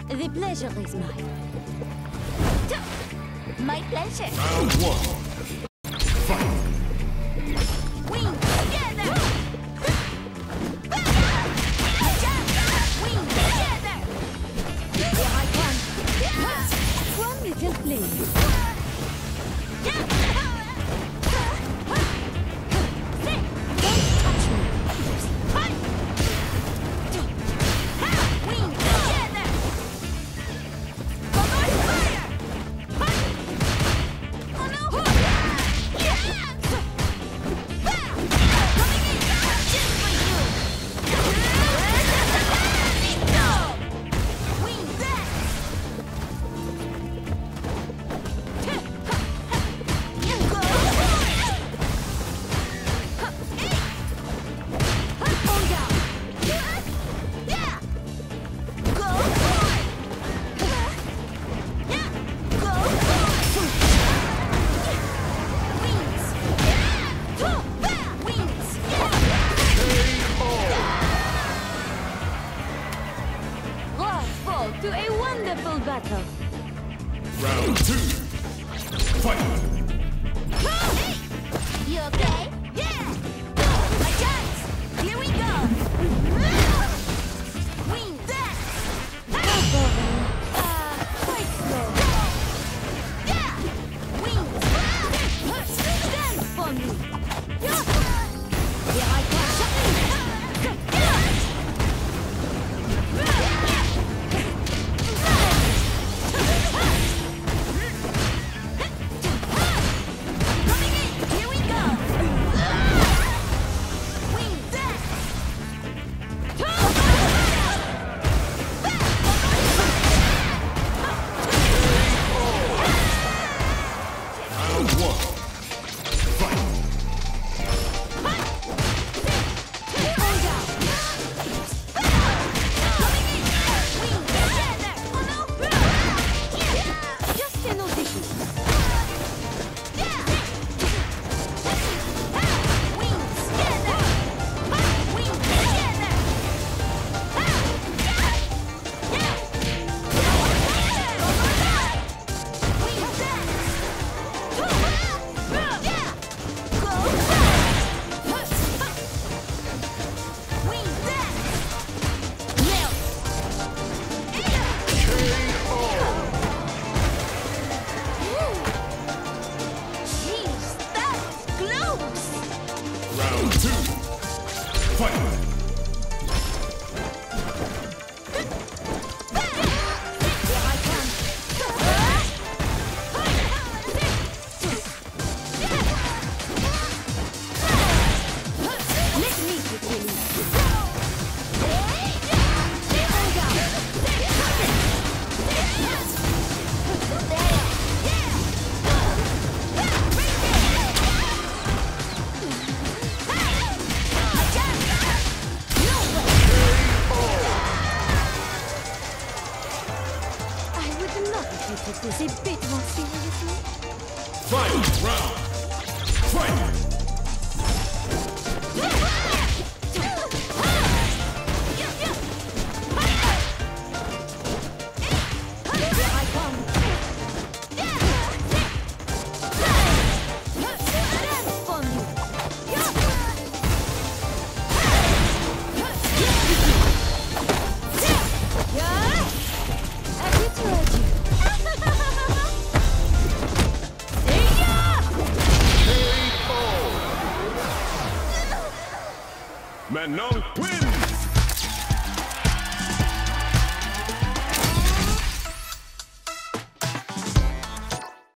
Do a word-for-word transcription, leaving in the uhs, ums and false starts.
The pleasure is mine. My pleasure. Round one. Fight. Wing together. Wing together. Here I come. One little flame. Don't touch me. Wing together. Fire. Oh no. To a wonderful battle. Round two. Fight. You okay? Yeah! My chance! Here we go! Wing that! Uh, quite slow. Yeah! Wings! Stand for me! Here I come! Round two. Fight. Take this a bit more seriously. Final round. Fight. Manon wins!